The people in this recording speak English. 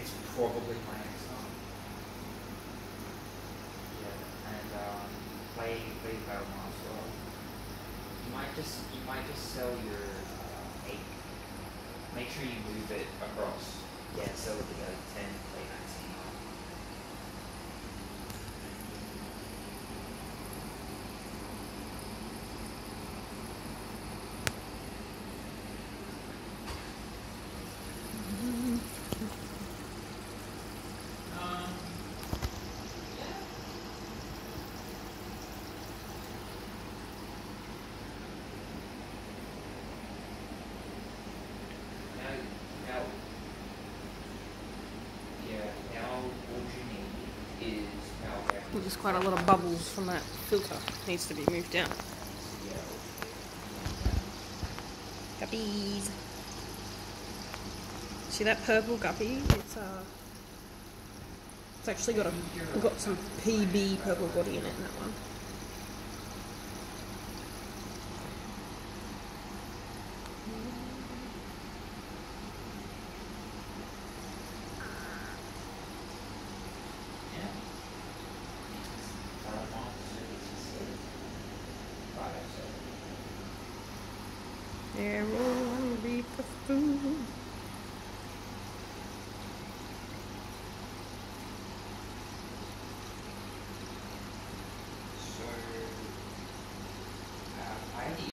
it's probably my next one. Yeah, and play Battlemaster. You might just sell your 8. Make sure you move it across. Yeah, sell it to go 10, play 19. There's quite a lot of bubbles from that filter. Needs to be moved down. Guppies. See that purple guppy? It's actually got some PB purple body in it, that one. There will be the food.